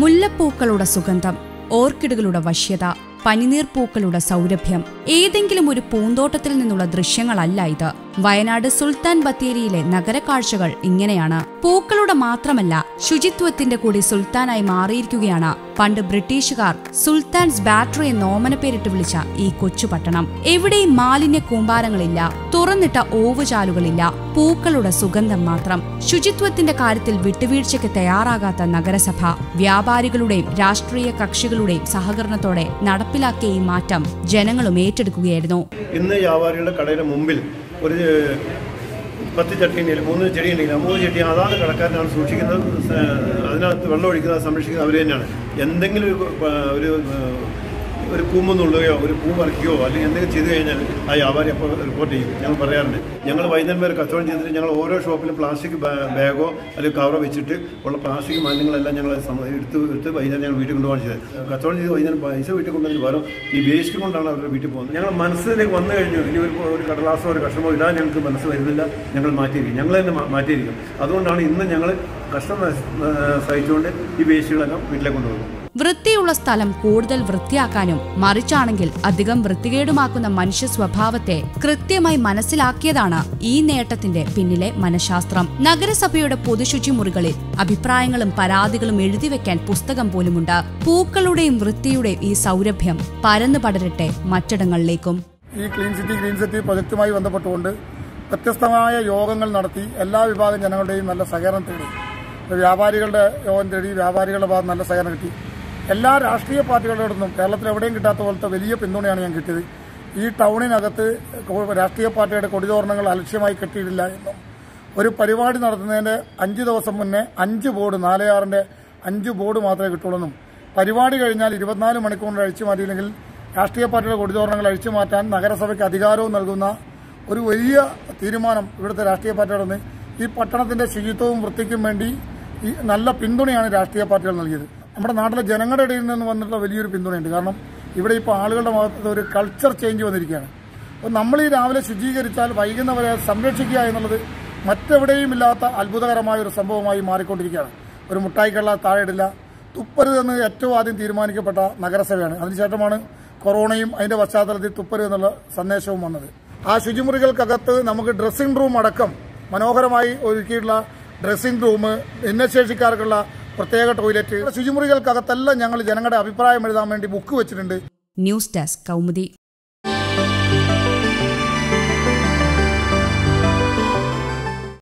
മുല്ലപ്പൂക്കളുടെ സുഗന്ധം, ഓർക്കിഡുകളുടെ വശ്യത, പനിനീർപ്പൂക്കളുടെ സൗരഭ്യം, ഏതെങ്കിലും ഒരു പൂന്തോട്ടത്തിൽ നിന്നുള്ള ദൃശ്യങ്ങളല്ല ഇത്. വയനാട് സുൽത്താൻ ബത്തേരിയിലെ നഗരക്കാഴ്ചകൾ ഇങ്ങനെയാണ്. പൂക്കളുടെ മാത്രമല്ല, ശുചിത്വത്തിന്റെ കൂടി സുൽത്താനായി മാറിയിരിക്കുകയാണ് പണ്ട് ബ്രിട്ടീഷുകാർ സുൽത്താൻസ് ബാറ്ററി എന്ന് ഓമനപ്പേരിട്ട് വിളിച്ച ഈ കൊച്ചുപട്ടണം. എവിടെയും മാലിന്യ കൂമ്പാരങ്ങളില്ല, തുറന്നിട്ട ഓവുചാലുകളില്ല, പൂക്കളുടെ സുഗന്ധം മാത്രം. ശുചിത്വത്തിന്റെ കാര്യത്തിൽ വിട്ടുവീഴ്ചയ്ക്ക് തയ്യാറാകാത്ത നഗരസഭ വ്യാപാരികളുടെയും രാഷ്ട്രീയ കക്ഷികളുടെയും സഹകരണത്തോടെ നടപ്പിലാക്കിയ ഈ മാറ്റം ജനങ്ങളും ഏറ്റെടുക്കുകയായിരുന്നു. ഇന്ന് വ്യാപാരികളുടെ കടയുടെ മുമ്പിൽ ഒരു 10 ചട്ടിയുണ്ടെങ്കിൽ 3 ചെടിയുണ്ടെങ്കിൽ ആ 3 ചെടി അതാണ് കടക്കാരനാണ് സൂക്ഷിക്കുന്നത്, അതിനകത്ത് വെള്ളം ഒഴിക്കുന്നത് സംരക്ഷിക്കുന്നത് അവർ തന്നെയാണ്. എന്തെങ്കിലും ഒരു കൂമ്പൊന്നുള്ളുകയോ ഒരു പൂ പറിക്കുകയോ അല്ലെങ്കിൽ എന്തെങ്കിലും ചെയ്തു കഴിഞ്ഞാൽ ആ വ്യാപാരി അപ്പോൾ റിപ്പോർട്ട് ചെയ്യും. ഞങ്ങൾ പറയാറുണ്ട്, ഞങ്ങൾ വൈകുന്നേരം വരെ കച്ചവടം ചെയ്തിട്ട് ഞങ്ങൾ ഓരോ ഷോപ്പിലും പ്ലാസ്റ്റിക് ബാഗോ അല്ലെങ്കിൽ കവറോ വെച്ചിട്ട് ഉള്ള പ്ലാസ്റ്റിക് മാലിന്യങ്ങളെല്ലാം ഞങ്ങൾ എടുത്ത് വൈകുന്നേരം ഞങ്ങൾ വീട്ടിൽ കൊണ്ടുപോകാൻ ചെയ്തത്. കച്ചവടം ചെയ്ത് വൈകുന്നേരം പൈസ വീട്ടിൽ കൊണ്ടുവന്ന് പകരം ഈ വേസ്റ്റ് കൊണ്ടാണ് അവരുടെ വീട്ടിൽ പോകുന്നത്. ഞങ്ങൾ മനസ്സിലേക്ക് വന്നു കഴിഞ്ഞു ഇനി ഒരു കടലാസോ ഒരു കഷ്ണമോ ഇടാൻ ഞങ്ങൾക്ക് മനസ്സ് വരുന്നില്ല, ഞങ്ങൾ മാറ്റിയിരിക്കും, ഞങ്ങൾ തന്നെ മാറ്റിയിരിക്കും. അതുകൊണ്ടാണ് ഇന്ന് ഞങ്ങൾ കഷ്ടം സഹിച്ചുകൊണ്ട് ഈ വേസ്റ്റുകളെല്ലാം വീട്ടിലേക്ക് കൊണ്ടുപോകും. വൃത്തിയുള്ള സ്ഥലം കൂടുതൽ വൃത്തിയാക്കാനും മറിച്ചാണെങ്കിൽ അധികം വൃത്തികേടുമാക്കുന്ന മനുഷ്യ സ്വഭാവത്തെ കൃത്യമായി മനസ്സിലാക്കിയതാണ് ഈ നേട്ടത്തിന്റെ പിന്നിലെ മനഃശാസ്ത്രം. നഗരസഭയുടെ പൊതുശുചിമുറികളിൽ അഭിപ്രായങ്ങളും പരാതികളും എഴുതിവെക്കാൻ പുസ്തകം പോലുമുണ്ട്. പൂക്കളുടെയും വൃത്തിയുടെയും ഈ സൗരഭ്യം പരന്നു പടരട്ടെ മറ്റിടങ്ങളിലേക്കും. ഈ ക്ലീൻ സിറ്റി പ്രൊജക്റ്റുമായി ബന്ധപ്പെട്ടുകൊണ്ട് വ്യത്യസ്തമായ യോഗങ്ങൾ നടത്തി എല്ലാ വിഭാഗം ജനങ്ങളുടെയും നല്ല സഹകരണം തേടി. വ്യാപാരികളുടെ യോഗം തേടി, വ്യാപാരികളുടെ ഭാഗത്ത് നല്ല സഹകരണം കിട്ടി. എല്ലാ രാഷ്ട്രീയ പാർട്ടികളോടൊന്നും കേരളത്തിൽ എവിടെയും കിട്ടാത്ത പോലത്തെ വലിയ പിന്തുണയാണ് ഞാൻ കിട്ടിയത്. ഈ ടൗണിനകത്ത് രാഷ്ട്രീയ പാർട്ടിയുടെ കൊടിതോരണങ്ങൾ അലക്ഷ്യമായി കെട്ടിയിട്ടില്ല എന്നും ഒരു പരിപാടി നടത്തുന്നതിൻ്റെ 5 ദിവസം മുന്നേ 5 ബോർഡ് 4/6 5 ബോർഡ് മാത്രമേ കിട്ടുള്ളൂ. പരിപാടി കഴിഞ്ഞാൽ 24 മണിക്കൂറിൽ അഴിച്ചു മാറ്റിയില്ലെങ്കിൽ രാഷ്ട്രീയ പാർട്ടിയുടെ കൊടിതോരണങ്ങൾ അഴിച്ചു മാറ്റാൻ നഗരസഭയ്ക്ക് അധികാരവും നൽകുന്ന ഒരു വലിയ തീരുമാനം ഇവിടുത്തെ രാഷ്ട്രീയ പാർട്ടികളൊന്ന് ഈ പട്ടണത്തിന്റെ ശുചിത്വവും വൃത്തിക്കും വേണ്ടി ഈ നല്ല പിന്തുണയാണ് രാഷ്ട്രീയ പാർട്ടികൾ നൽകിയത്. നമ്മുടെ നാട്ടിലെ ജനങ്ങളുടെ ഇടയിൽ നിന്ന് വന്നിട്ടുള്ള വലിയൊരു പിന്തുണയുണ്ട്. കാരണം ഇവിടെ ഇപ്പോൾ ആളുകളുടെ ഭാഗത്ത് ഒരു കൾച്ചർ ചേഞ്ച് വന്നിരിക്കുകയാണ്. അപ്പോൾ നമ്മൾ ഈ രാവിലെ ശുചീകരിച്ചാൽ വൈകുന്നവരെ സംരക്ഷിക്കുക എന്നുള്ളത് മറ്റെവിടെയും ഇല്ലാത്ത അത്ഭുതകരമായ ഒരു സംഭവമായി മാറിക്കൊണ്ടിരിക്കുകയാണ്. ഒരു മുട്ടായിക്കള്ള താഴെ ഇടില്ല, തുപ്പരുതെന്ന് ഏറ്റവും ആദ്യം തീരുമാനിക്കപ്പെട്ട നഗരസഭയാണ്. അതിനുശേഷമാണ് കൊറോണയും അതിന്റെ പശ്ചാത്തലത്തിൽ തുപ്പരുതെന്നുള്ള സന്ദേശവും വന്നത്. ആ ശുചിമുറികൾക്കകത്ത് നമുക്ക് ഡ്രസ്സിംഗ് റൂം അടക്കം മനോഹരമായി ഒരുക്കിയിട്ടുള്ള ഡ്രസ്സിംഗ് റൂം, ഭിന്നശേഷിക്കാർക്കുള്ള പ്രത്യേക ടോയ്ലറ്റ്, ശുചിമുറികൾക്കകത്തെല്ലാം ഞങ്ങൾ ജനങ്ങളുടെ അഭിപ്രായം എഴുതാൻ വേണ്ടി ബുക്ക് വെച്ചിട്ടുണ്ട്. News desk Kaumudi.